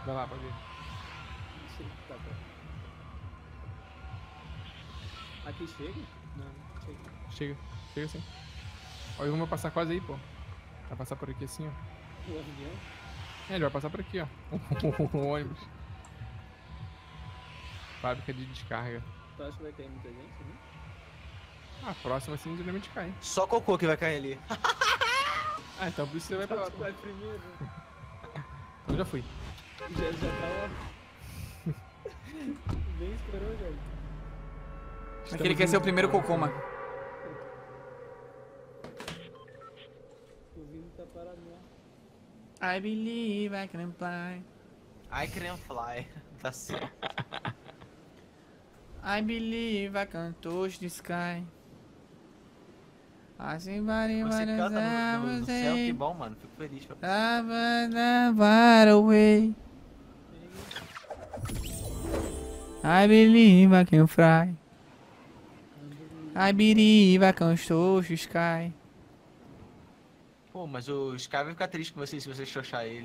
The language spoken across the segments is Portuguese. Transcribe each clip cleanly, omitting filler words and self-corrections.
Vai lá, pode ir. Tá, tá. Aqui chega? Não, chega. Chega, chega sim. Ó, o Ivan vai passar quase aí, pô. Vai passar por aqui assim, ó. O avião? É, ele vai passar por aqui, ó. O ônibus. Fábrica de descarga. Tu acha que vai cair muita gente, né? Ah, próxima assim geralmente cai. Só cocô que vai cair ali. Ah, então por isso você vai pra lá. Tu vai primeiro. Eu já fui. Já tá lá. Nem esperou, já. Mas que ele quer ser o primeiro cocô, mano. O Vini tá parado lá. I believe I can fly. I can fly. Tá certo. I believe I can touch the sky. I see body Você but canta no céu, que I bom, mano. Fico feliz. far away. I believe I can fly. I believe I can touch the sky. Pô, mas o Sky vai ficar triste com você se você xoxar ele.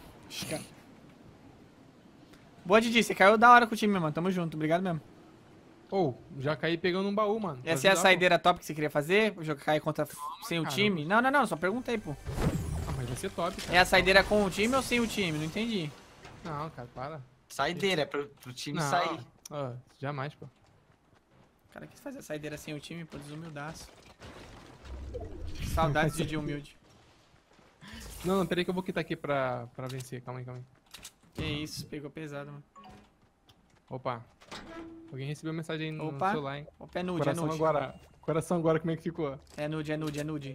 Boa, Didi, você caiu da hora com o time, mano. Tamo junto, obrigado mesmo. Ou, já caí pegando um baú, mano. Essa é a Ajudar, saideira top que você queria fazer? O jogo cair contra sem o cara. time? Não, só perguntei, pô. pô. Ah, mas vai ser top, cara. É a saideira com o time ou sem o time? Não entendi. Não, cara, para. Saideira, é pro time Não. sair. Ó, jamais, pô. O cara quis fazer a saideira sem o time, pô, desumildaço. Saudades de dia humilde. Não, peraí que eu vou quitar aqui pra vencer. Calma aí, calma aí. Que isso, pegou pesado, mano. Opa. Alguém recebeu mensagem aí no Opa. celular, hein? Opa, é nude, Coração é nude. agora. Coração agora, como é que ficou? É nude, é nude, é nude.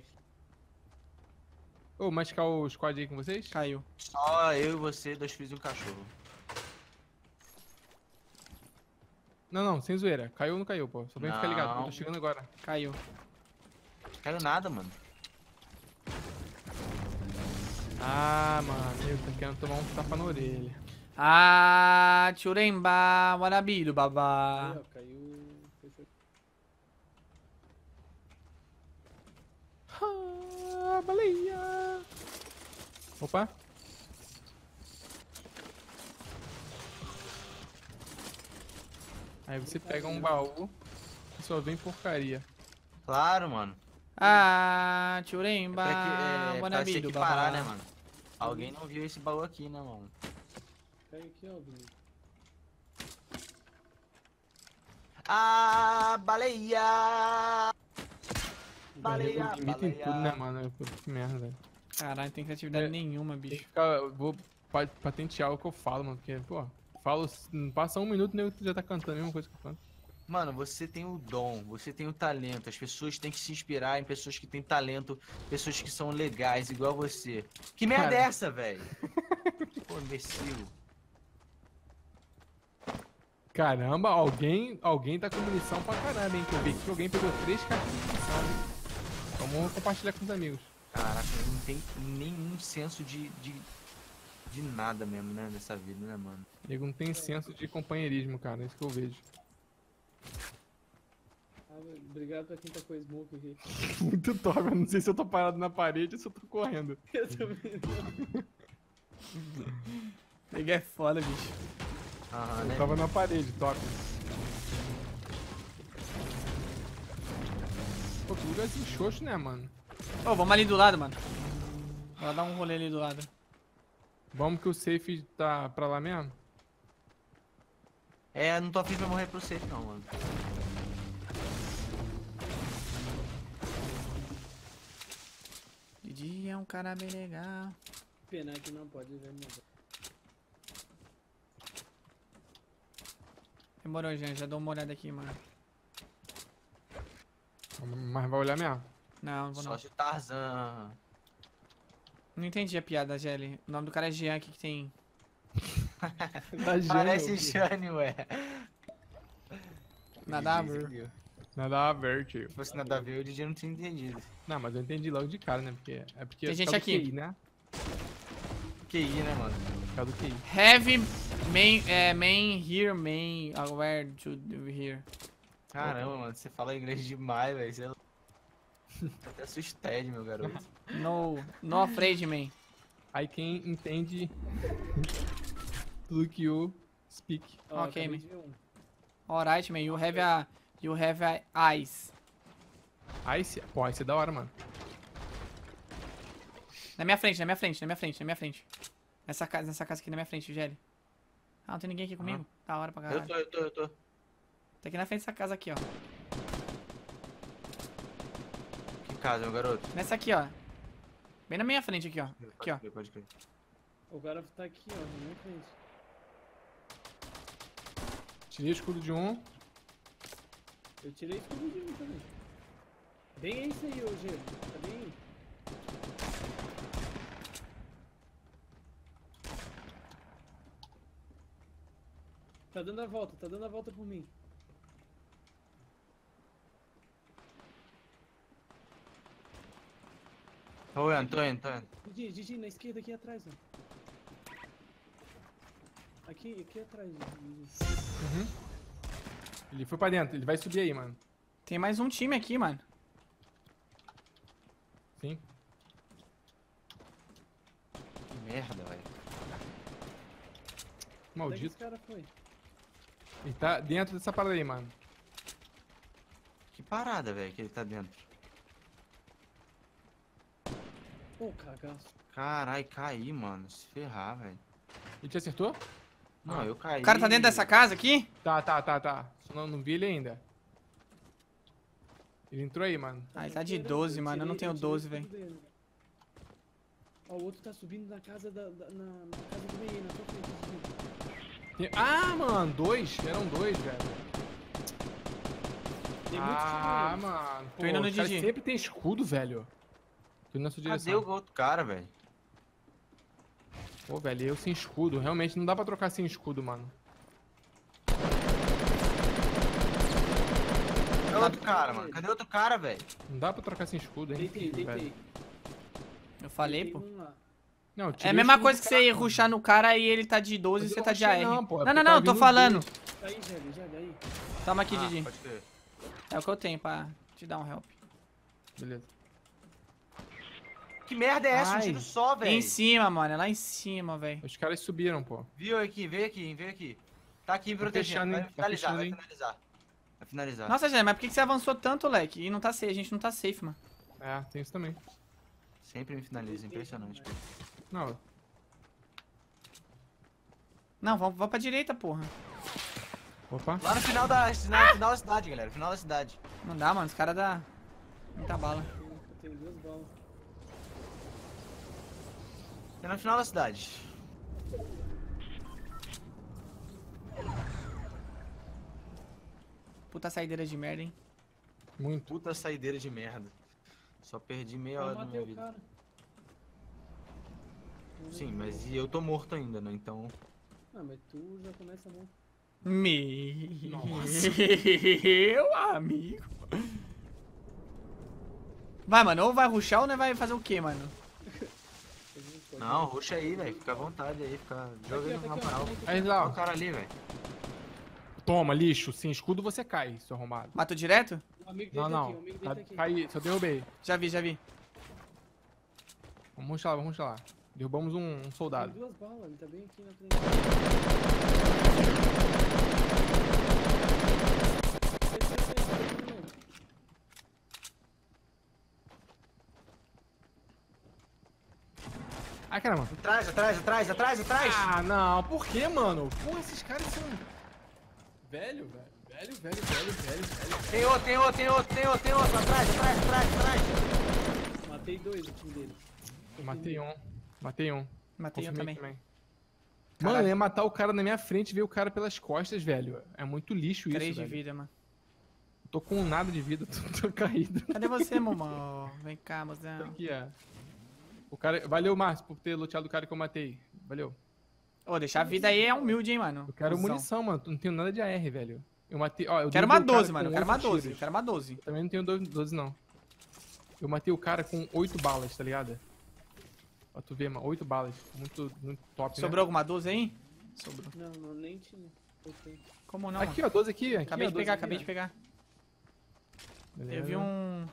Ô, mas ficar o squad aí com vocês? Caiu. Só eu e você, 2 filhos e um cachorro. Não, sem zoeira. Caiu ou não caiu, pô? Só pra gente ficar ligado, eu Não. tô chegando agora. Caiu. Caiu nada, mano. Ah, mano, eu tô querendo tomar um tapa na orelha. Ah, Churemba, Warabido, babá. Aí, ó, caiu. Fechou. Ah, baleia! Opa! Aí você pega um baú e só vem porcaria. Claro, mano. Ah, Churemba, Pra você Warabido, que parar, né, babá. mano? Alguém não viu esse baú aqui, né, mano? Caiu aqui, ó, Vini. Ah, baleia! Baleia, Eu limito em tudo, né, mano? Que merda, velho. Caralho, não tem criatividade nenhuma, Tem que bicho. ficar, eu vou patentear o que eu falo, mano. Porque, pô, falo, não passa um minuto, nego já tá cantando a mesma coisa que eu canto. Mano, você tem o dom, você tem o talento. As pessoas têm que se inspirar em pessoas que têm talento, pessoas que são legais, igual você. Que merda Cara. é essa, velho? Pô, imbecil. Caramba, alguém tá com munição pra caramba, hein? Que eu vi que alguém pegou 3 caixas de munição, hein? Vamos compartilhar com os amigos. Caraca, não tem nenhum senso de nada mesmo, né, nessa vida, né, mano? Nego não tem senso de companheirismo, cara. É isso que eu vejo. Ah, obrigado pra quem tá com a smoke aqui. Muito top, eu não sei se eu tô parado na parede ou se eu tô correndo. Eu também não. Ele é foda, bicho. Aham, Eu né? tava na parede, top. Pô, que lugarzinho xoxo, né, mano? Ô, vamos ali do lado, mano. Vou dar um rolê ali do lado. Vamos que o safe tá pra lá mesmo? É, não tô afim pra morrer pro safe não, mano. Didi é um cara bem legal. Pena que não pode ver, mano. Demorou, Jean. Já dou uma olhada aqui, mano. Mas vai olhar mesmo? Não, não vou Só não. de Tarzan. Não entendi a piada, Gelli. O nome do cara é Jean aqui que tem... Tá Parece gênio. Jânio, ué. Nada a DJ ver. entendeu. Nada a ver, tio. Se fosse nada a ver, o DJ não tinha entendido. Não, mas eu entendi logo de cara, né? Porque é porque Tem é gente por causa aqui. do QI, né? QI, né, mano? Por causa do QI. Heavy main here, main where to here. Caramba, mano, você fala inglês demais, velho. Você até assustado, meu garoto. No afraid, man. Aí quem entende. Tudo que o speak. Ó, Ok, acabei man. de ver um. Alright, man. You have eyes. Ice? Pô, Ice é da hora, mano. Na minha frente, na minha frente, na minha frente, na minha frente. Nessa casa aqui na minha frente, GL. Ah, não tem ninguém aqui comigo? Da hora pra caralho. Eu tô. Tá aqui na frente dessa casa aqui, ó. Que casa, meu garoto? Nessa aqui, ó. Bem na minha frente aqui, ó. Aqui, ó. Pode crer. O cara tá aqui, ó, na minha frente. Tirei o escudo de um. Eu tirei escudo de um também. Bem esse aí, ô Gelo. Tá bem aí. Tá dando a volta por mim. Tô indo. Didi, na esquerda aqui atrás, ó. Aqui atrás, Didi. Uhum. Ele foi pra dentro, ele vai subir aí, mano. Tem mais um time aqui, mano. Sim. Que merda, velho. Onde é que esse Maldito. cara foi? Ele tá dentro dessa parada aí, mano. Que parada, velho, que ele tá dentro. Pô, cagaço. Carai, caí, mano. Se ferrar, velho. Ele te acertou? Não, eu caí. O cara tá dentro dessa casa aqui? Tá. Só não vi ele ainda. Ele entrou aí, mano. Ah, ele tá de 12, mano. Eu não tenho 12, velho. Ó, o outro tá subindo na casa na casa do meio, na sua frente. Didi. Ah, mano, dois. Eram dois, velho. Tem muito Ah, time, mano. Tô indo no os caras Didi. sempre tem escudo, velho. Tô indo na sua Cadê direção. o outro cara, velho? Pô, velho, eu sem escudo. Realmente não dá pra trocar sem escudo, mano. Cadê o outro cara, mano? Cadê o outro cara, velho? Não dá pra trocar sem escudo, hein? Deitei. Eu falei, Deitei pô. um lá. Não, É tirei a o mesma escudo coisa do que cara, você mano. rushar no cara e ele tá de 12 e Mas você eu tá de rushei AR. não, pô, é Não, porque não, tava tô vindo falando. Aí, Gelli, aí. Toma aqui, Didi. Pode crer. É o que eu tenho pra te dar um help. Beleza. Que merda é essa? Um Ai. tiro só, velho. Em cima, mano. É lá em cima, velho. Os caras subiram, pô. Veio aqui. Tá aqui me Tá protegendo. fechando, Vai hein? Tá finalizar, fechando, vai hein? finalizar. Vai finalizar. Nossa, gente, mas por que você avançou tanto, leque? E não tá safe, a gente não tá safe, mano. É, tem isso também. Sempre me finaliza, impressionante. Não, Não, vamos pra direita, porra. opa. Lá no final da cidade, galera. Final da cidade. Não dá, mano. Os caras dá muita bala. Eu tenho 2 balas. É no final da cidade. Puta saideira de merda, hein? Muito. Puta saideira de merda. Só perdi meia Eu hora da matei minha o vida. cara. Sim, mas e eu tô morto ainda, né? Então. Ah, mas tu já começa não. Meu amigo. Vai, mano. Ou vai rushar ou não vai fazer o quê, mano? Não, ruxa aí, velho. Fica à vontade aí, fica jogando na moral. Aí Olha lá, o ó. cara ali, velho. Toma, lixo. Sem escudo você cai, seu arrombado. Matou direto? O amigo Não, deita não. aqui, o amigo Tá, deita aqui. cai, só derrubei. Já vi. Vamos ruxar lá. Derrubamos um soldado. Tem 2 balas, ele tá bem aqui na frente. Ai, caramba. Atrás. Ah, não. Por que, mano? Pô, esses caras são... Velho. Tem outro. Atrás. Matei 2 o time dele. Eu matei um. Matei um. Matei um Confirmei também. Mano, eu ia matar o cara na minha frente e ver o cara pelas costas, velho. É muito lixo isso, 3 de velho. vida, mano. Tô com nada de vida, tô caído. Cadê você, mamão? Vem cá, mozão. Aqui, ó. O cara... Valeu, Márcio, por ter luteado o cara que eu matei. Valeu. Ô, deixar a vida aí é humilde, hein, mano. Eu quero Cuzão. munição, mano. Não tenho nada de AR, velho. Eu matei... Ó, eu Quero derrubei uma o cara 12, mano. com Eu quero uma 8 12. tiros. Eu quero uma 12. Também não tenho 12, não. Eu matei o cara com 8 balas, tá ligado? Pra tu ver, mano. 8 balas. Muito top, Sobrou né? alguma 12 aí? Sobrou. Não, nem tinha. Ok. Como não, Aqui, ó. 12 aqui. Aqui, Acabei ó, de 12 pegar, aqui, acabei ó. de pegar. Beleza. Eu vi um...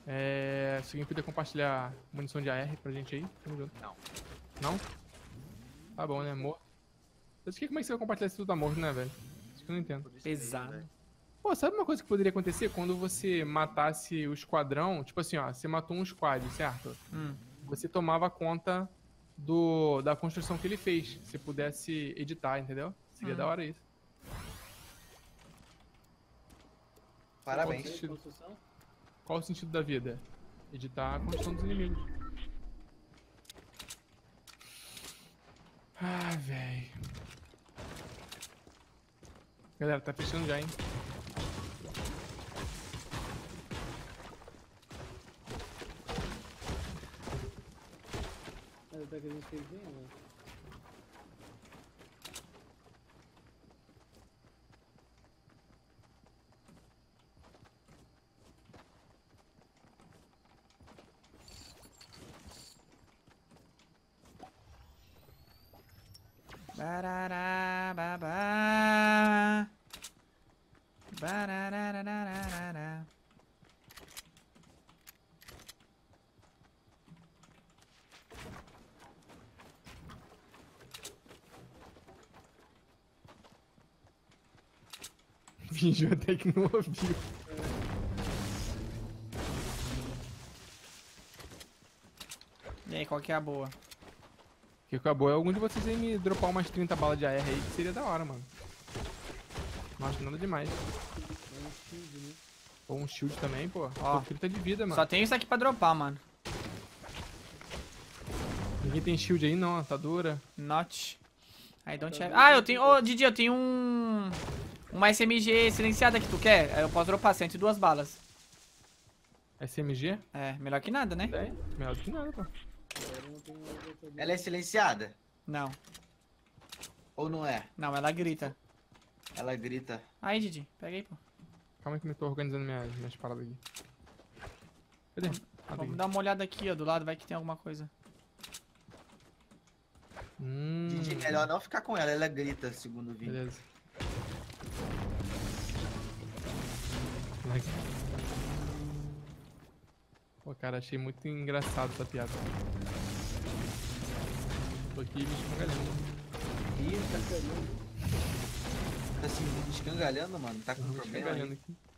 Se alguém puder compartilhar munição de AR pra gente aí, tamo junto. Não. Não? Tá bom, né? Morto. Mas como é que você vai compartilhar se tu tá morto, né, velho? Isso que eu não entendo. Por isso mesmo, Pesado. velho. Pô, sabe uma coisa que poderia acontecer? Quando você matasse o esquadrão, tipo assim, ó, você matou um squad, certo? Você tomava conta da construção que ele fez. Se pudesse editar, entendeu? Seria da hora isso. Parabéns. Qual o sentido? Construção? Qual o sentido da vida? Editar a construção dos inimigos. Ah, velho. Galera, tá fechando já, hein? Mas até que a gente fez bem, né? Barará, babá. Barararararará. Fingiu até que não ouviu. E aí, qual que é a boa? O que acabou é algum de vocês aí me dropar umas 30 balas de AR aí, que seria da hora, mano. Não acho nada demais. É um shield, né? Ou um shield também, pô. Ó. Tô 30 de vida, mano. Só tem isso aqui pra dropar, mano. Ninguém tem shield aí, não, tá dura. Not. I don't have... Ah, eu tenho... Ô, Didi, eu tenho uma SMG silenciada que tu quer? Aí eu posso dropar 102 balas. SMG? É, melhor que nada, né? É, melhor do que nada, pô. Agora não tem mais outra Ela é silenciada? Não, Ou não é? não, ela grita. Ela grita. Aí, Didi, pega aí, pô. Calma aí que eu tô organizando minhas paradas aqui. Cadê? Ah, tá aqui. Vamos dar uma olhada aqui, ó, do lado, vai que tem alguma coisa. Didi, melhor não ficar com ela, ela grita, segundo o vídeo. Beleza. Pô, cara, achei muito engraçado essa piada. Tô aqui me escangalhando. Tá se escangalhando, mano? Tá com Me problema? escangalhando Aí? aqui.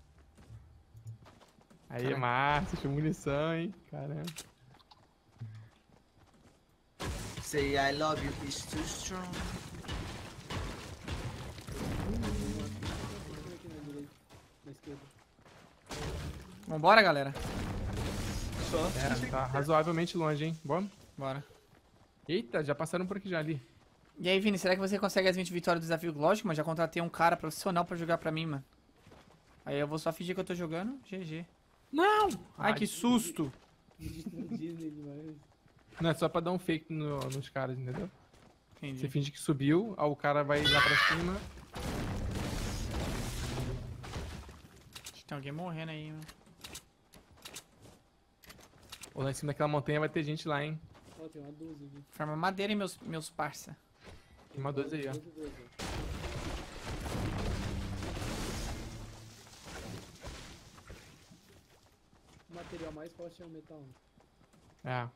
Aí, Caraca. Márcio, achei munição, hein? Caramba. Say I love you, it's too strong. aqui na direita, na esquerda. Vambora, galera? Só. É, tá razoavelmente longe, hein? Vamos? Bora. Eita, já passaram por aqui já ali. E aí, Vini, será que você consegue as 20 vitórias do desafio? Lógico, mas já contratei um cara profissional pra jogar pra mim, mano. Aí eu vou só fingir que eu tô jogando, GG. Não! Ai, que susto! Disney demais. Não, é só pra dar um fake nos caras, entendeu? Você Entendi. finge que subiu, aí o cara vai lá pra cima. Tem alguém morrendo aí, mano. Ou lá em cima daquela montanha vai ter gente lá, hein? Ó, tem uma 12 aqui. Forma madeira, hein, meus parça. Tem uma 12 aí, ó. 12. O material mais forte é o metal. É.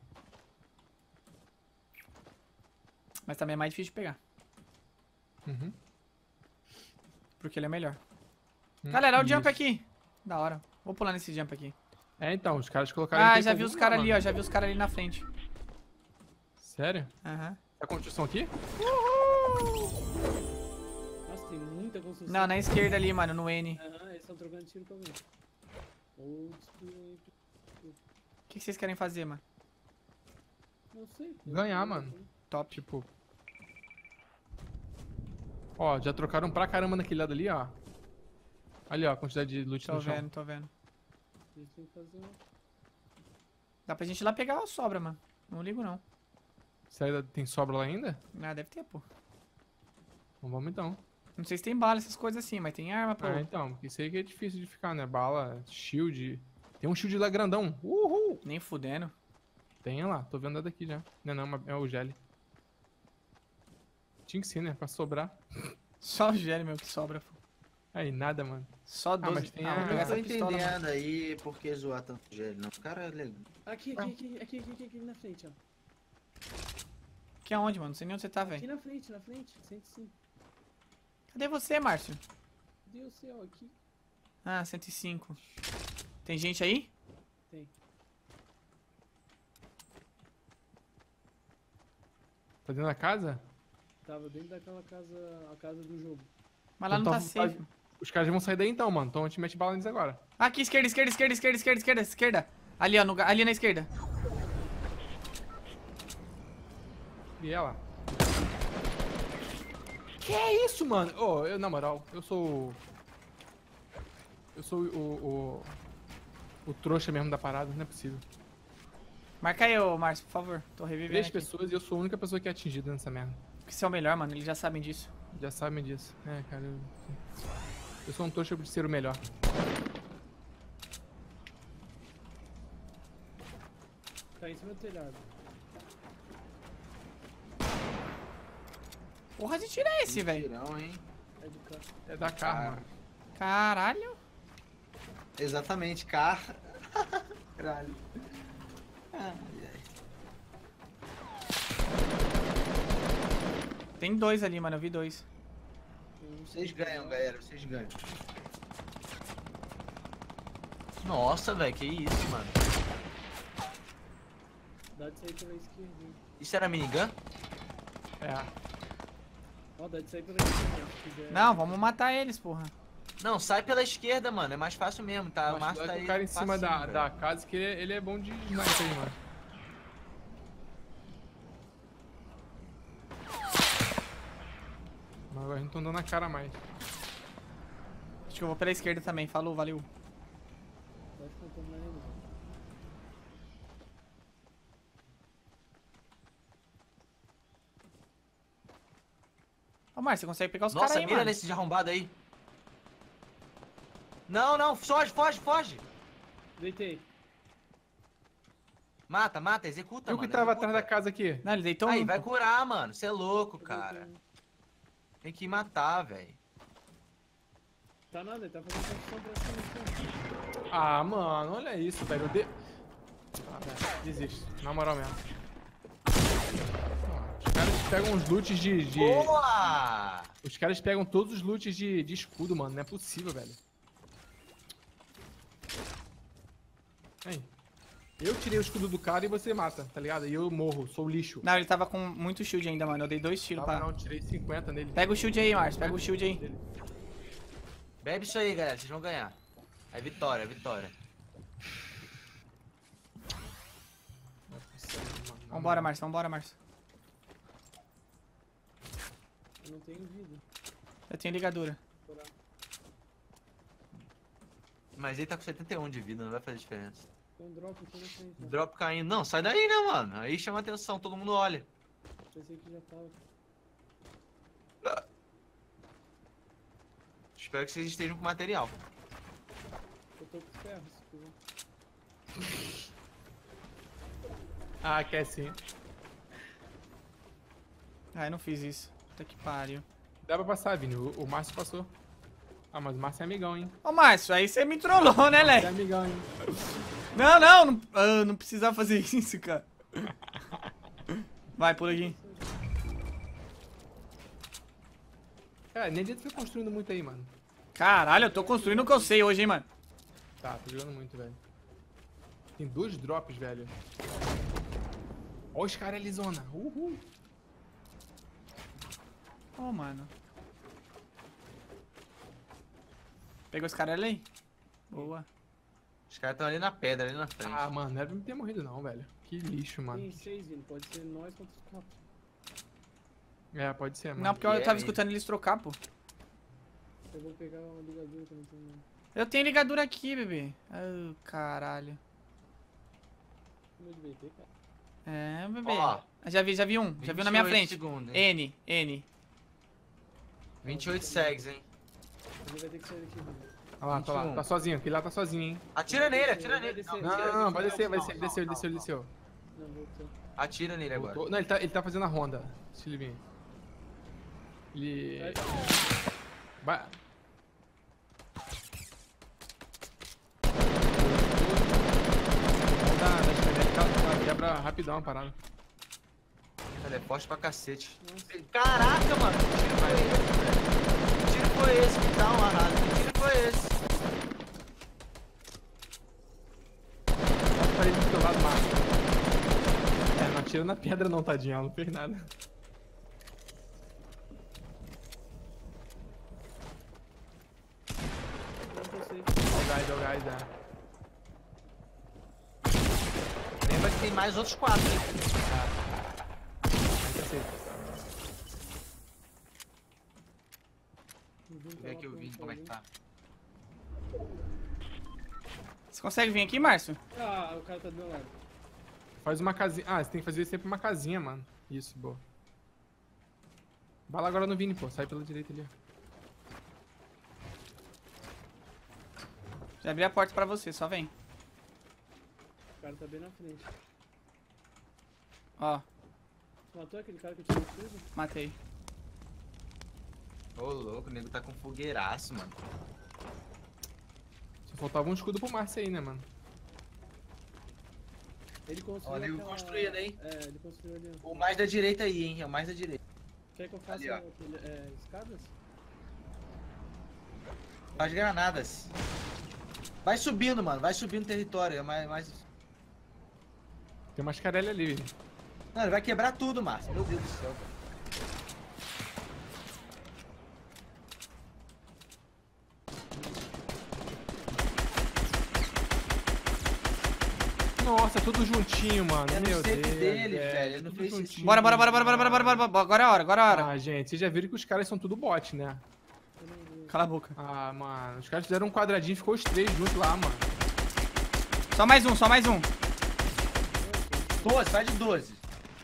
Mas também é mais difícil de pegar. Uhum. Porque ele é melhor. Galera, olha o jump Isso. aqui. Da hora. Vou pular nesse jump aqui. É, então, os caras colocaram... Ah, em já tempo vi os algum caras lá, ali, ó. mano. Já vi os caras ali na frente. Sério? Aham. Tá construção aqui? Nossa, tem muita construção. Não, na esquerda ali, mano, no N. Aham, eles estão trocando tiro com alguém. Old school. O que vocês querem fazer, mano? Não sei. Ganhar, mano. Top. Tipo... Ó, já trocaram pra caramba naquele lado ali, ó. Ali, ó, a quantidade de loot Tô no chão. vendo, tô vendo. A gente tem que fazer um... Dá pra gente ir lá pegar a sobra, mano. Não ligo, não. Sério, tem sobra lá ainda? Ah, deve ter, pô. Então vamos então. Não sei se tem bala, essas coisas assim, mas tem arma, pô. Ah, então, porque isso aí que é difícil de ficar, né? Bala, shield. Tem um shield lá grandão. Uhul! Nem fudendo. Tem lá, tô vendo daqui já. Não, é o gel. Tinha que ser, né? Pra sobrar. Só o gel, meu, que sobra, pô. Aí, nada, mano. Só 12. mas tem vou a- pegar Não essa tô pistola, mano. entendendo aí por que zoar tanto gel, não. O cara é legal. Aqui na frente, ó. Aqui aonde, mano? Não sei nem onde você tá, Aqui velho. na frente, 105. Cadê você, Márcio? Deus do céu, aqui. Ah, 105. Tem gente aí? Tem. Tá dentro da casa? Tava dentro daquela casa, a casa do jogo. Mas lá não Então tá tá- safe. Os caras vão sair daí então, mano. Então a gente mete bala neles agora. Aqui, esquerda. Ali, ó, ali na esquerda. E ela? Que é isso, mano? Ô, eu, na moral, eu sou. Eu sou o trouxa mesmo da parada, não é possível. Marca aí, ô Márcio, por favor. Tô revivendo 3 aqui. pessoas e eu sou a única pessoa que é atingida nessa merda. Porque você é o melhor, mano. Eles já sabem disso. Já sabem disso. É, cara, eu sou um trouxa de ser o melhor. Tá em cima do telhado. Porra de tiro é esse, velho? Tirão, hein? É do carro. É da karma. Caralho. Exatamente, carro. Caralho. Ai, ai. Tem 2 ali, mano. Eu vi 2. Vocês ganham, galera. Vocês ganham. Nossa, velho, que isso, mano. Dá de sair pela esquerda, hein. Isso era minigun? É. Ó, dá de sair pela esquerda, se quiser. Não, vamos matar eles, porra. Não, sai pela esquerda, mano. É mais fácil mesmo, tá? O Mas Márcio tá o aí. cara em cima facinho, da velho. casa que ele é bom de sniper aí, mano. Mas agora a gente tá dando na cara mais. Acho que eu vou pela esquerda também. Falou, valeu. Pode contar mais ele. Ô, Márcio, você consegue pegar os Nossa, caras aí, mira mano. nesse de arrombado aí. Não, não, foge. Deitei. Mata, executa, Eu mano. que tava executa. atrás da casa aqui. Não, ele deitou Aí, um. vai pô. curar, mano. Você é louco, Eu cara. deitei. Tem que matar, velho. Tá nada, ele tá fazendo construção pra cima, então. Ah, mano, olha isso, velho. Ah, velho, desisto. Na moral mesmo. Ah, os caras pegam os loots de... Boa! Os caras pegam todos os loots de escudo, mano. Não é possível, velho. Aí. Eu tirei o escudo do cara e você mata, tá ligado? E eu morro, sou lixo. Não, ele tava com muito shield ainda, mano. Eu dei 2 tiros Tava pra... não, tirei 50 nele. Pega o shield aí, Márcio. Pega o shield aí. Bebe isso aí, galera. Vocês vão ganhar. É vitória, vitória. Não é possível, mano. Vambora, Márcio. Vambora, Márcio. Eu não tenho vida. Eu tenho ligadura. Curar. Mas ele tá com 71 de vida, não vai fazer diferença. Tem um drop aqui na frente, ó. Drop caindo. Não, sai daí, né, mano? Aí chama atenção, todo mundo olha. Pensei que já tava. Espero que vocês estejam com material. Eu tô com ferro, se quiser. Ah, quer sim. Ah, eu não fiz isso. Puta que pariu. Dá pra passar, Vini. O Márcio passou. Ah, mas o Márcio é amigão, hein? Ô, Márcio, aí você me trollou, né, É Lé? amigão, hein? Não precisava fazer isso, cara. Vai, pula aqui. Cara, nem adianta ficar construindo muito aí, mano. Caralho, eu tô construindo o que eu sei hoje, hein, mano. Tá, tô jogando muito, velho. Tem 2 drops, velho. Ó os caras ali, zona. Uhul. Ô, mano. Pegou os caras ali? Boa. Os caras estão ali na pedra, ali na frente. Ah, mano, não era pra me ter morrido não, velho. Que lixo, mano. Tem 6, Vini. Pode ser nós contra os capos. É, pode ser, mano. Não, porque eu tava escutando eles trocar, pô. Eu vou pegar uma ligadura que eu não tenho. Eu tenho ligadura aqui, bebê. Oh, caralho. Meu de BT, cara. É, bebê. Ó, Já vi um. Já viu na minha 28 frente. segundos, hein? N. 28 segs, hein? Ele vai ter que sair daqui, Vini. Olha lá, tá lá. 21. Tá sozinho, aquele lá tá sozinho, hein? Atira nele, atira nele. Vai descer. Não, vai descer, vai descer. Desceu, desceu, desceu. Não, voltou. Atira nele agora. Voltou. Não, ele tá fazendo a ronda. Se ele vir. Ele... Vai... quebra rapidão a parada. Ela é forte pra cacete. Caraca, mano. Que tiro foi esse, velho? Que tiro foi esse que tá amarrado? Que tiro foi esse? Bota pra ele do teu lado, Márcio. Não atira na pedra não, tadinho. Ela não fez nada. Deu gás, é. Lembra que tem mais outros 4, hein? Deixa eu ver aqui o vídeo como é que tá. Você consegue vir aqui, Márcio? Ah, o cara tá do meu lado. Faz uma casinha. Ah, você tem que fazer sempre uma casinha, mano. Isso, boa. Vai lá agora no Vini, pô. Sai pela direita ali, ó. Já abri a porta pra você, só vem. O cara tá bem na frente. Ó, Você matou aquele cara que tirou o escudo? matei. Ô, louco, o nego tá com fogueiraço, mano. Só faltava um escudo pro Márcio aí, né, mano? Ele construiu. Ó, nego aquela- construindo, hein? É, ele construiu ali. O mais da direita aí, hein? É o mais da direita. Quer que eu faça Ali, ó. escadas? Faz granadas. Vai subindo, mano. Vai subindo o território. É mais... Tem uma escarelha ali, Vini. Não, ele vai quebrar tudo, Márcio. Meu Deus do céu, velho. Nossa, tudo juntinho, mano. É no Meu safe Deus. dele, velho. Ele não tudo fez juntinho. sentido. Bora. Agora é a hora, agora é a hora. Ah, gente, vocês já viram que os caras são tudo bot, né? Cala a boca. Ah, mano. Os caras fizeram um quadradinho e ficou os 3 juntos lá, mano. Só mais um, só mais um. 12, vai de 12.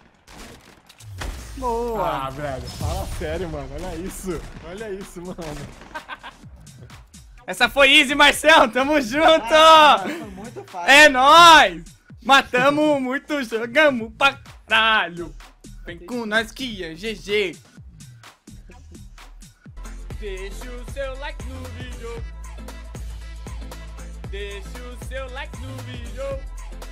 Boa. Ah, velho. Fala sério, mano. Olha isso. Olha isso, mano. Essa foi easy, Marcelo. Tamo junto. Foi muito fácil. É nóis. Matamos muito, jogamos pra caralho. Vem com nós que é GG. Deixa o seu like no vídeo. Deixa o seu like no vídeo.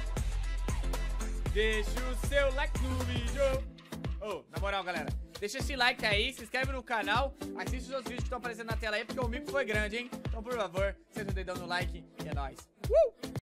Deixa o seu like no vídeo. Ô, na moral, galera, deixa esse like aí, se inscreve no canal, assiste os outros vídeos que estão aparecendo na tela aí, porque o mico foi grande, hein? Então, por favor, senta o dedão no like e é nóis.